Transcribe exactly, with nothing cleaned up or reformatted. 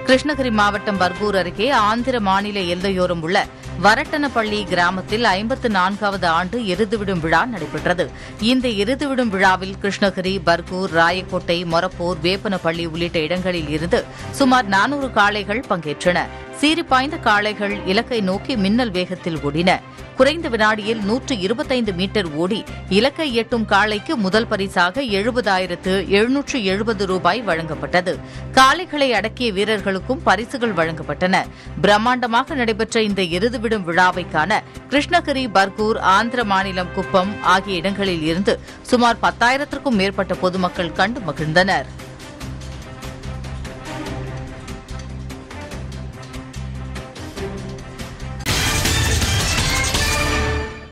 கிருஷ்ணகிரி மாவட்டம் பர்கூர் அருகே ஆந்திர மாநில எல்லையோரம் உள்ள வரட்டனப்பள்ளி கிராமத்தில் ஐம்பத்து நான்காவது ஆண்டு எருதுவிடும் விழா நடைபெற்றது. இந்த எருதுவிடும் விழாவில் கிருஷ்ணகிரி, பர்கூர், ராயக்கோட்டை, மொரப்பூர், வேப்பனப்பள்ளி உள்ளிட்ட இடங்களில் இருந்து சுமார் நானூறு காளைகள் பங்கேற்றன. சீறிப்பாய்ந்த காளைகள் இலக்கை நோக்கி மின்னல் வேகத்தில் ஓடின. குறைந்த வினாடியில் நூற்று இருபத்தைந்து மீட்டர் ஓடி இலக்கை எட்டும் காளைக்கு முதல் பரிசாக எழுபதாயிரத்து எழுநூற்று எழுபது ரூபாய் வழங்கப்பட்டது. காளைகளை அடக்கிய வீரர்களுக்கும் பரிசுகள் வழங்கப்பட்டன. பிரம்மாண்டமாக நடைபெற்ற இந்த எருதுவிடும் விழாவை காண கிருஷ்ணகிரி, பர்கூர், ஆந்திர மாநிலம் குப்பம் ஆகிய இடங்களில் இருந்து சுமார் பத்தாயிரத்திற்கும் மேற்பட்ட பொதுமக்கள் கண்டு மகிழ்ந்தனர்.